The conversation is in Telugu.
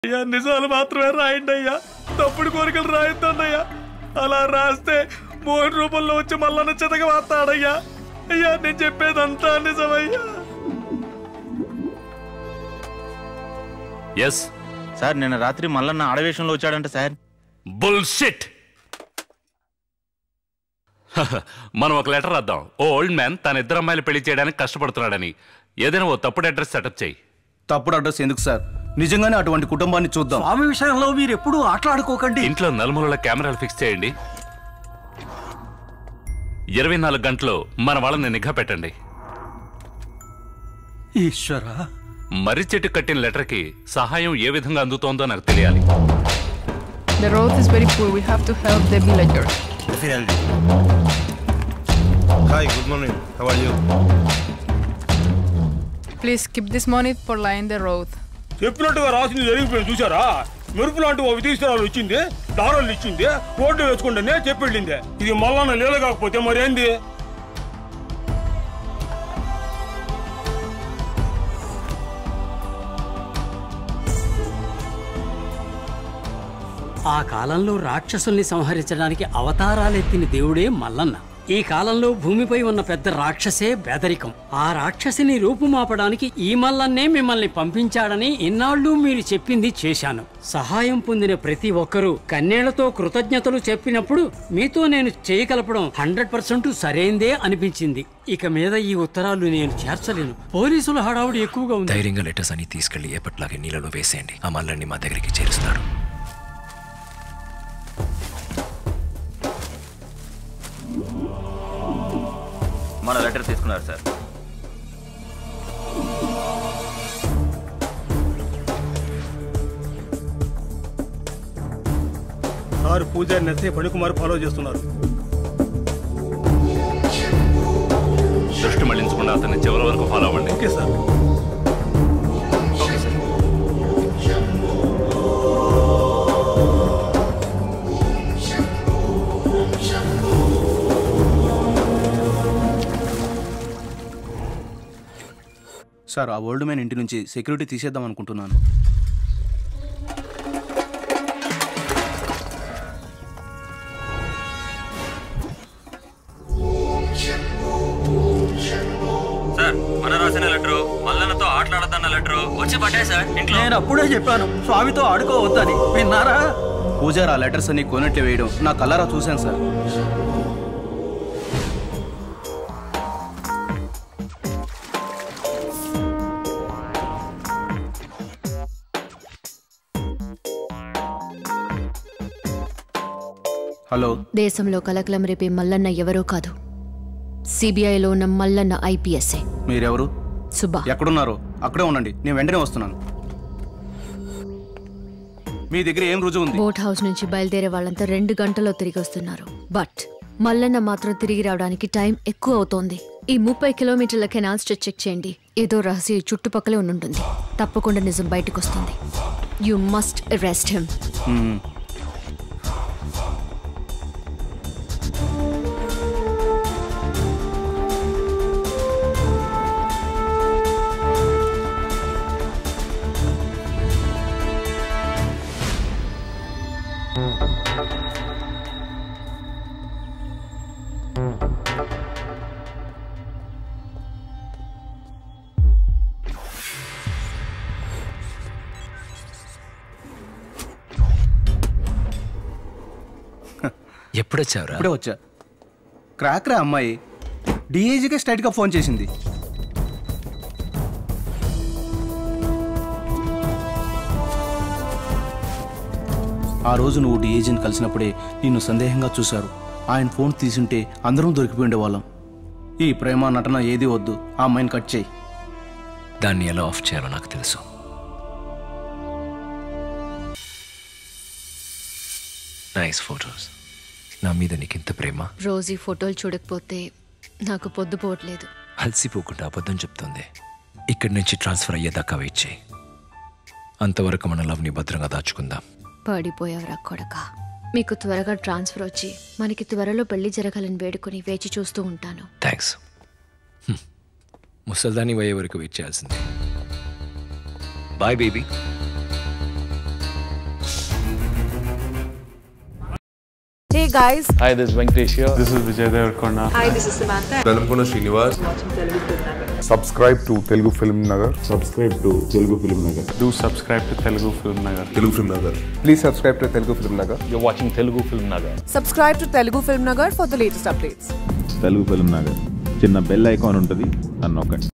అయ్యా నిజాలు మాత్రమే రాయండి అయ్యా, తప్పుడు కోరికలు రాయొద్దన్నయ్యా. అలా రాస్తే మోహన్ రూపంలో వచ్చి మల్లన్న చెతగా వాస్తాడయ్యా. అయ్యా నేను చెప్పేదంతా నిజమయ్యా. ఎస్ సార్, నిన్న రాత్రి మల్లన్న ఆడవేషంలో వచ్చాడంట సార్. బుల్షిట్. మనం ఒక లెటర్ రాద్దాం. ఓ ఓల్డ్ మ్యాన్ తన ఇద్దరు అమ్మాయిలు పెళ్లి చేయడానికి కష్టపడుతున్నాడని. ఏదైనా ఓ తప్పుడు అడ్రస్ సెటప్ చేయి. తప్పుడు అడ్రస్ ఎందుకు సార్? నిజంగానే అటువంటి కుటుంబాన్ని చూద్దాం. స్వామి విషయంలో మీరు ఎప్పుడు ఆటలాడుకోకండి. ఇంట్లో నలుమూలల కెమెరాలు ఫిక్స్ చేయండి. 24 గంటలు మన వాళ్ళని నిఘా పెట్టండి. ఈశ్వరా, మర్రి చెట్టు కట్టిన లెటర్ కి సహాయం ఏ విధంగా అందుతోందో నాకు తెలియాలి. The road is very poor. We have to help the villagers. Definitely. Hi, good morning. How are you? Please keep this money for line the road. చెప్పినట్టుగా రాసింది జరిగిపోయింది చూసారా? మెరుపు లాంటి ఓ విదేశీరాలు ఇచ్చింది, దారాలు ఇచ్చింది, రోడ్డు వేసుకుంటేనే చెప్పెళ్ళింది. ఇది మల్లన్న లీల కాకపోతే మరేంది? ఆ కాలంలో రాక్షసుల్ని సంహరించడానికి అవతారాలెత్తిన దేవుడే మల్లన్న. ఈ కాలంలో భూమిపై ఉన్న పెద్ద రాక్షసే బెదరికం. ఆ రాక్షసిని రూపుమాపడానికి ఈ మల్లన్నే మిమ్మల్ని పంపించాడని ఇన్నాళ్ళు మీరు చెప్పింది చేశాను. సహాయం పొందిన ప్రతి ఒక్కరూ కన్నేళ్లతో కృతజ్ఞతలు చెప్పినప్పుడు మీతో నేను చేయగలపడం 100% సరైందే అనిపించింది. ఇక మీద ఈ ఉత్తరాలు నేను చేర్చలేను. పోలీసుల హడావుడి ఎక్కువగా ఉంది. ధైర్యంగా లెటర్స్ అని తీసుకెళ్లి ఎప్పట్లాగే నీళ్ళలో వేసేయండి. ఆ మల్లన్ని మా దగ్గరికి చేరుస్తాడు. మన లెటర్ తీసుకున్నారు సార్. సార్ పూజారి నచ్చే ఫణికుమార్ ఫాలో చేస్తున్నారు. దృష్టి మళ్లించకుండా అతన్ని చివరి వరకు ఫాలో అవ్వండి. Okay sir. సార్, ఆ ఓల్డ్ మ్యాన్ ఇంటి నుంచి సెక్యూరిటీ తీసేద్దాం అనుకుంటున్నాను. సార్, మన రాసిన లెటరు, మల్లన్నతో ఆటలాడదన్న లెటరు వచ్చి పడ్డాయి సార్ ఇంట్లో. నేను అప్పుడే చెప్పాను స్వామితో ఆడుకోవద్దని, విన్నారా? పూజారి ఆ లెటర్స్ అన్ని కొనట్లు వేయడం నా కలరా చూశాను సార్. హలో, దేశంలో కలకలం రేపే మల్లన్న ఎవరో కాదు, సిబిఐలో ఉన్న మల్లన్న ఐపీఎస్ఏ. మీరెవరు? సుబ్బా. ఎక్కడున్నారో అక్కడే ఉండండి, నేను వెంటనే వస్తున్నాను. మీ దగ్గర ఏం రుజువు ఉంది? బోట్ హౌస్ నుంచి బయలుదేరే వాళ్ళంతా 2 గంటల్లో తిరిగి వస్తున్నారు. బట్ మల్లన్న మాత్రం తిరిగి రావడానికి టైం ఎక్కువ అవుతోంది. ఈ 30 కిలోమీటర్ల కెనాల్ స్ట్రెచ్ చెక్ చేయండి. ఏదో రహస్య చుట్టుపక్కలే ఉండుంటుంది. తప్పకుండా నిజం బయటకు వస్తుంది. You must arrest him. ఎప్పుడొచ్చావురా? ఇప్పుడే వచ్చా. క్రాక్రా అమ్మాయి డిఐజీకే స్ట్రైట్గా ఫోన్ చేసింది. ఆ రోజు నువ్వు డిఐజీని కలిసినప్పుడే నిన్ను సందేహంగా చూశారు. ఆయన ఫోన్ తీసుంటే అందరం దొరికిపోయి ఉండేవాళ్ళం. ఈ ప్రేమ నటన ఏది వద్దు, ఆ అమ్మాయిని కట్ చేయి. దాన్ని ఎలా ఆఫ్ చేయాలో నాకు తెలుసు. Nice photos. నా మీద నీకింత ప్రేమ. రోజు ఈ ఫోటోలు చూడకపోతే నాకు పొద్దుపోవట్లేదు. అలసిపోకుండా అబద్ధం చెప్తుంది. ఇక్కడి నుంచి ట్రాన్స్ఫర్ అయ్యేదాకా వెయిట్ చేయి. అంతవరకు మన లవ్ని భద్రంగా దాచుకుందాం. పడిపోయావురా కొడక. మీకు త్వరగా ట్రాన్స్ఫర్ వచ్చి మనకి త్వరలో పెళ్లి జరగాలని వేడుకొని వేచి చూస్తూ ఉంటాను. థ్యాంక్స్. ముసల్దాని పోయే వరకు వెయిట్ చేయాల్సిందే. Bye baby. Hey guys. Hi, this is Venkatesh here. This is Vijay Devarkonda. Hi, this is Samantha. Velamkona Srinivas. Subscribe to Telugu Film Nagar. Subscribe to Telugu Film Nagar. Do subscribe to Telugu Film Nagar. Telugu Film Nagar. Please subscribe to Telugu Film Nagar. You're watching Telugu FilmNagar. Subscribe to Telugu FilmNagar for the latest updates. Telugu Film Nagar. చిన్న బెల్ ఐకాన్ ఉంటుంది, నన్ను నొక్కండి.